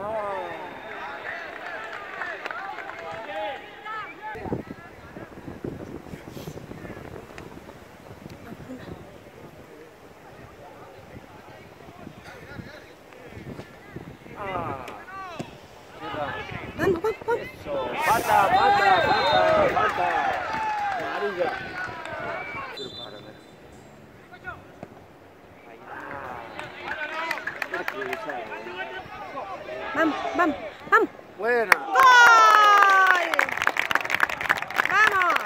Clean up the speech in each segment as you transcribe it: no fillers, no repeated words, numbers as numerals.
Vamos, vamos, vamos. Eso. Falta, falta, falta, falta. Amarilla. Vamos, vamos, vamos. Buena. ¡Gol! ¡Vamos!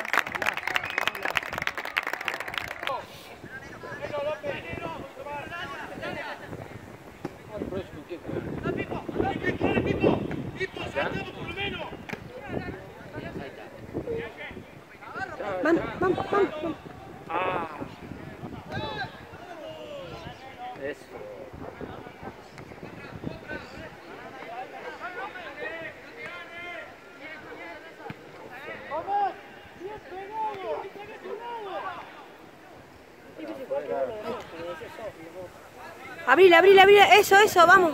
Vamos, vamos, vamos, vamos. Ah. Eso. Abrila, abrila, abrila. Eso, eso, vamos.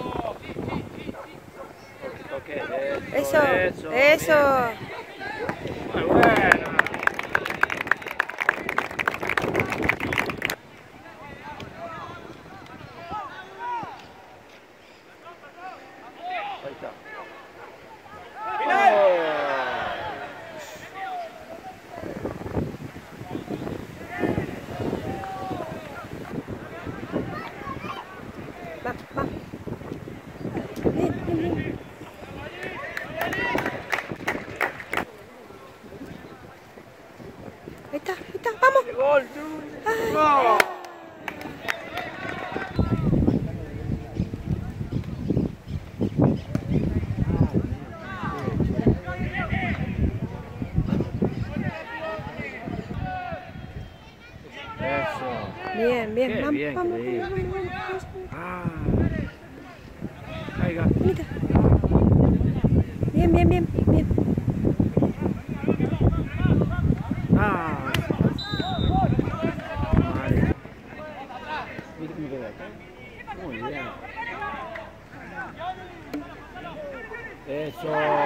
Eso, eso. Muy bueno. Ahí está. Va, va. Bien, bien, bien. Ahí está, vamos. Gol. Ay. Eso. Bien, bien, Qué vamos, bien, vamos, qué vamos, bien. vamos, vamos. Ah. Caiga. Mira. Bien, bien, bien, bien. Ah. Vale. Mira acá. Muy bien. Eso.